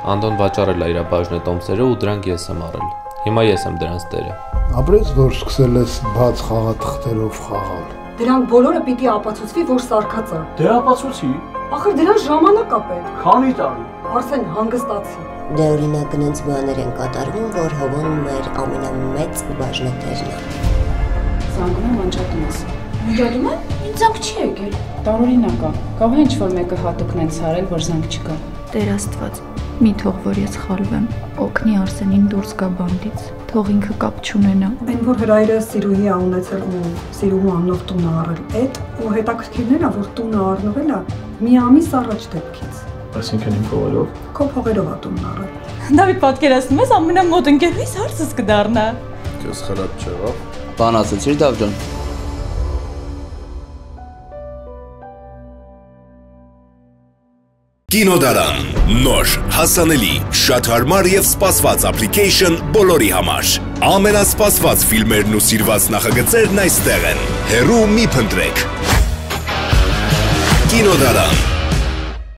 Անդոն վաճառել է իր բաժնե տոմսերը ու դրանք ես եմ առել։ Հիմա ես եմ դրանց տերը։ Ապրես, որ սկսել ես բաց խաղաթղթերով խաղալ։ Դրանք բոլորը պիտի ապացուցվի, որ սարքած է։ Դե ապացուցի։ Ախր դրան ժամանակ է պետք։ Քանի տարի։ Արսեն, հանգստացի։ Դե օրինակ գնանց բաներ են կատարվում, որ հովում մեր ամենամեծ բաժնետերն է։ Զանգում եմ անջատում ես։ Անջատում եմ? Ինձ զանգ չի եկել։ Տարօրինակ է։ Կարող է ինչ-որ մեկը հատուկն են ցարել, որ զանգ չկա։ Տեր Աստված, մի թող որ ես խալվեմ, օգնի Արսենին դուրս գա բանդից, թող ինքը կապ չունենա։ Այն որ հրայրը Սիրուհի ա ունեցել ու Սիրուհու անունով տուն ա առել, էդ ու հետաքրքիրն է, որ տունը առնվել ա մի ամիս առաջ դեպքից։ Այսինքն իմ փողերով։ Քո փողերով ա տունն առել։ Դավիթ, պատկերացնում ես ամենամոտ ընկերուհիս հարցս կդառնա։ Քեզ խրատ չեղավ։ Բան ասեցիր Դավ ջան։ Կինոդարան, նոր, հասանելի, շատ հարմար և սպասված application բոլորի համար։ Ամենասպասված ֆիլմերն ու սիրված նախագծերն այստեղ են։ Հեռու մի փնտրեք։ Կինոդարան։